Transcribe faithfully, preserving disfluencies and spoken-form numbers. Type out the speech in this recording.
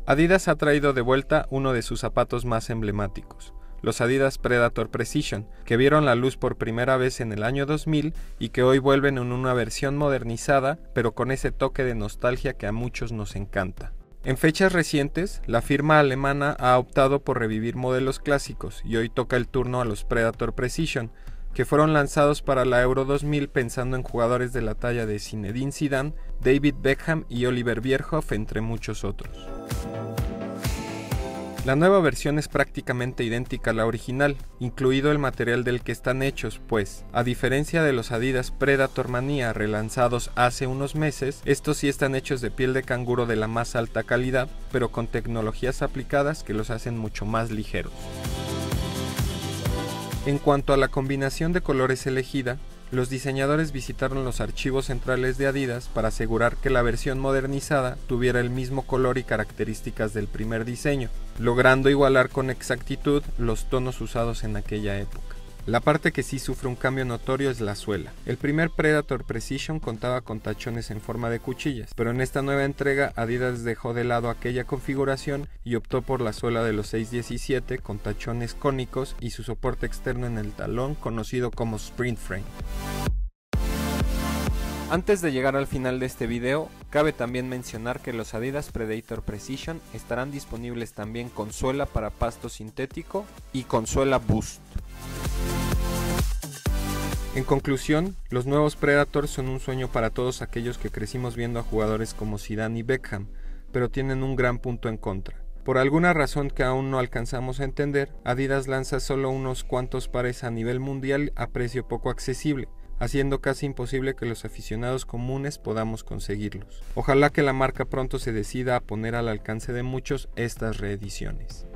Adidas ha traído de vuelta uno de sus zapatos más emblemáticos, los Adidas Predator Precision, que vieron la luz por primera vez en el año dos mil y que hoy vuelven en una versión modernizada, pero con ese toque de nostalgia que a muchos nos encanta. En fechas recientes, la firma alemana ha optado por revivir modelos clásicos y hoy toca el turno a los Predator Precision, que fueron lanzados para la Euro dos mil pensando en jugadores de la talla de Zinedine Zidane, David Beckham y Oliver Bierhoff, entre muchos otros. La nueva versión es prácticamente idéntica a la original, incluido el material del que están hechos, pues, a diferencia de los Adidas Predator Mania relanzados hace unos meses, estos sí están hechos de piel de canguro de la más alta calidad, pero con tecnologías aplicadas que los hacen mucho más ligeros. En cuanto a la combinación de colores elegida, los diseñadores visitaron los archivos centrales de Adidas para asegurar que la versión modernizada tuviera el mismo color y características del primer diseño, logrando igualar con exactitud los tonos usados en aquella época. La parte que sí sufre un cambio notorio es la suela. El primer Predator Precision contaba con tachones en forma de cuchillas, pero en esta nueva entrega Adidas dejó de lado aquella configuración y optó por la suela de los seis diecisiete con tachones cónicos y su soporte externo en el talón conocido como Sprint Frame. Antes de llegar al final de este video, cabe también mencionar que los Adidas Predator Precision estarán disponibles también con suela para pasto sintético y con suela Boost. En conclusión, los nuevos Predator son un sueño para todos aquellos que crecimos viendo a jugadores como Zidane y Beckham, pero tienen un gran punto en contra. Por alguna razón que aún no alcanzamos a entender, Adidas lanza solo unos cuantos pares a nivel mundial a precio poco accesible, haciendo casi imposible que los aficionados comunes podamos conseguirlos. Ojalá que la marca pronto se decida a poner al alcance de muchos estas reediciones.